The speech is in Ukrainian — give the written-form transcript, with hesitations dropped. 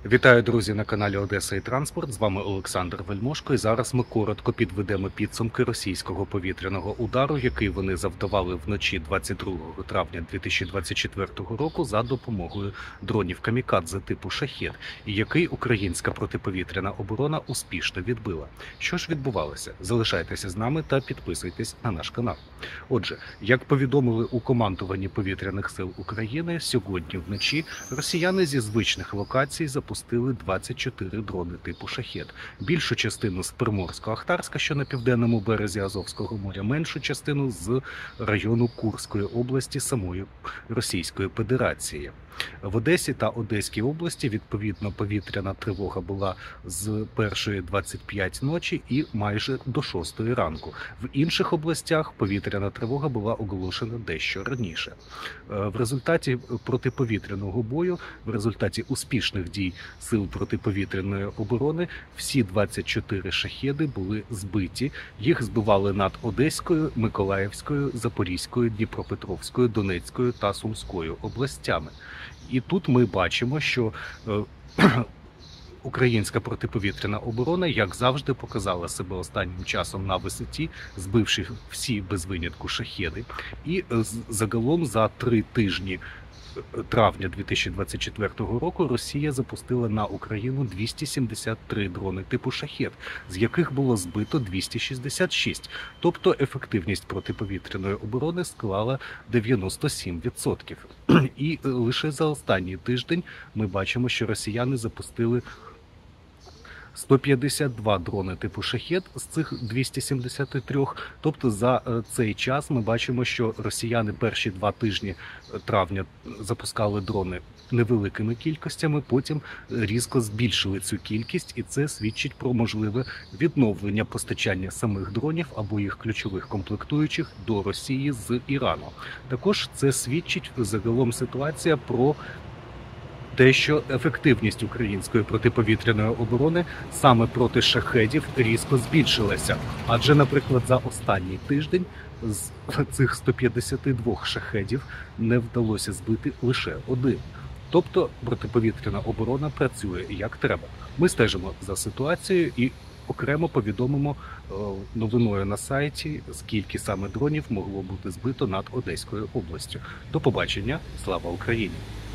Вітаю, друзі, на каналі Одеса і Транспорт. З вами Олександр Вельмошко. І зараз ми коротко підведемо підсумки російського повітряного удару, який вони завдавали вночі 22 травня 2024 року за допомогою дронів камікадзе типу «Шахед», і який українська протиповітряна оборона успішно відбила. Що ж відбувалося? Залишайтеся з нами та підписуйтесь на наш канал. Отже, як повідомили у командуванні Повітряних сил України, сьогодні вночі росіяни зі звичних локацій запустили 24 дрони типу «Шахед». Більшу частину з Приморсько-Ахтарська, що на південному березі Азовського моря, меншу частину з району Курської області самої Російської Федерації. В Одесі та Одеській області, відповідно, повітряна тривога була з 1:25 ночі і майже до 6 ранку. В інших областях повітряна тривога була оголошена дещо раніше. В результаті протиповітряного бою, в результаті успішних дій сил протиповітряної оборони, всі 24 шахеди були збиті. Їх збивали над Одеською, Миколаївською, Запорізькою, Дніпропетровською, Донецькою та Сумською областями. І тут ми бачимо, що українська протиповітряна оборона, як завжди, показала себе останнім часом на висоті, збивши всі без винятку шахеди. І загалом за 3 тижні травня 2024 року Росія запустила на Україну 273 дрони типу «Шахед», з яких було збито 266. Тобто ефективність протиповітряної оборони склала 97%. І лише за останній тиждень ми бачимо, що росіяни запустили 152 дрони типу «Шахед» з цих 273. Тобто за цей час ми бачимо, що росіяни перші 2 тижні травня запускали дрони невеликими кількостями, потім різко збільшили цю кількість, і це свідчить про можливе відновлення постачання самих дронів або їх ключових комплектуючих до Росії з Ірану. Також це свідчить загалом ситуація про те, що ефективність української протиповітряної оборони саме проти шахедів різко збільшилася. Адже, наприклад, за останній тиждень з цих 152 шахедів не вдалося збити лише один. Тобто протиповітряна оборона працює як треба. Ми стежимо за ситуацією і окремо повідомимо новиною на сайті, скільки саме дронів могло бути збито над Одеською областю. До побачення. Слава Україні!